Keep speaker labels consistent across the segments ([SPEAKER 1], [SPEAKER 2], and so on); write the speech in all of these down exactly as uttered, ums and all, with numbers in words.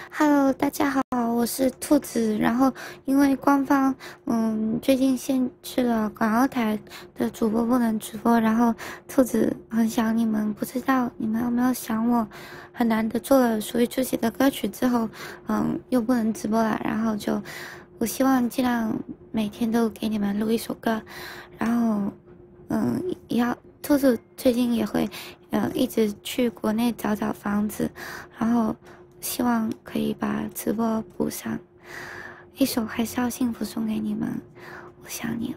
[SPEAKER 1] Hello，大家好，我是兔子。然后因为官方嗯最近限制了港澳台的主播不能直播，然后兔子很想你们，不知道你们有没有想我？很难得做了属于自己的歌曲之后，嗯又不能直播了，然后就我希望尽量每天都给你们录一首歌，然后嗯要兔子最近也会呃一直去国内找找房子，然后。希望可以把直播补上，一首《还是要幸福》送给你们，我想你了。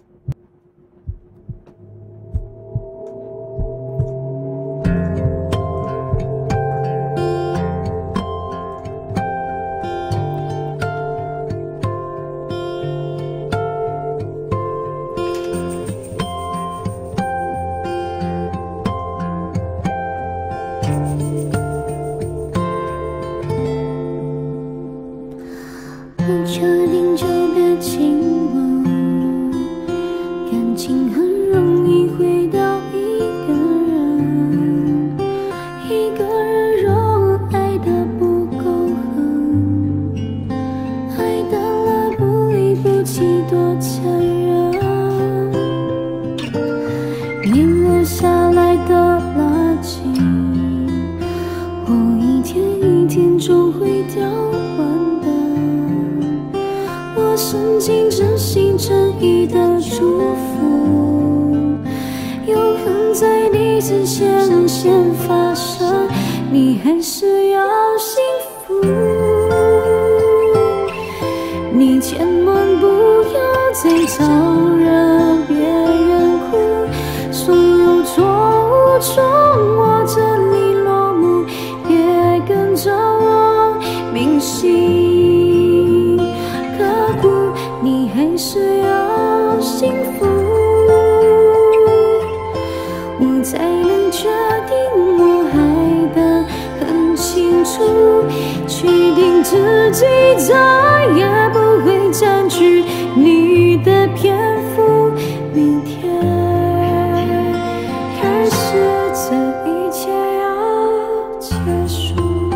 [SPEAKER 2] 不确定就别亲吻，感情很容易回到一个人，一个人若爱得不够狠，爱淡了不离不弃多残忍，面落下来的垃圾，我一天一天终会掉完。我深情真心真意的祝福，永恒在你之前先发生，你还是要幸福。你千万不要再招惹别人哭，所有错误从我这里落幕，别跟着我铭心。你还是要幸福，我才能确定我爱得很清楚，确定自己再也不会占据你的篇幅。明天开始，这一切要结束。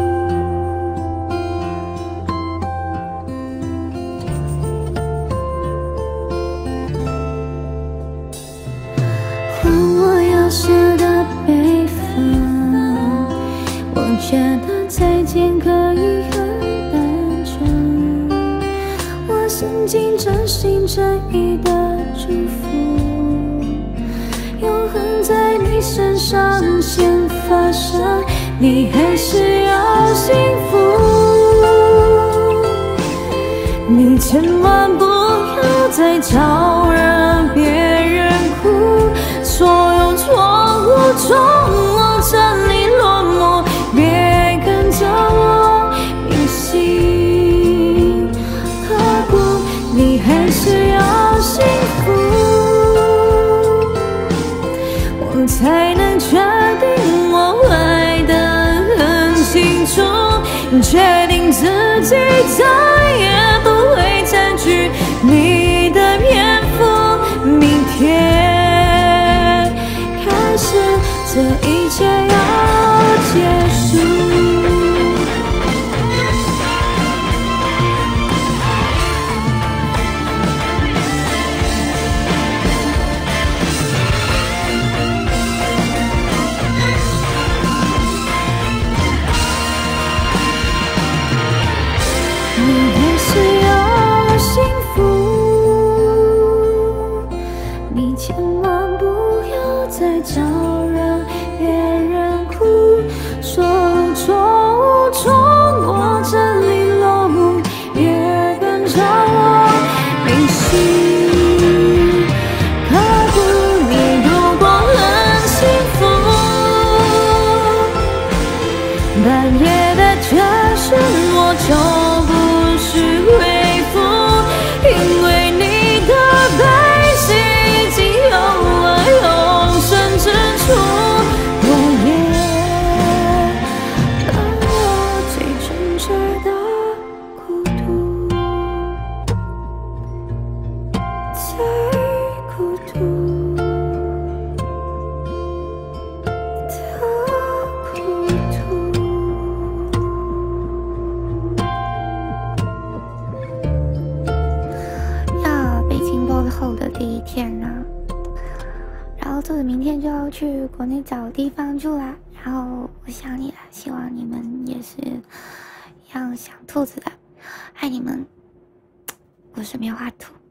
[SPEAKER 2] 舍得悲愤，我觉得再见可以很单纯，我深情真心真意的祝福，永恒在你身上先发生，你还是要幸福。你千万不要再招惹别人哭，所有错误从我这里落幕，别跟着我铭心刻骨，你还是要幸福，我才能确定我爱得很清楚，确定自己再也不会占据你的篇幅。明天这一切要结束。你
[SPEAKER 1] 后的第一天啦。然后兔子明天就要去国内找地方住啦。然后我想你了，希望你们也是一样想兔子的，爱你们。我是棉花兔。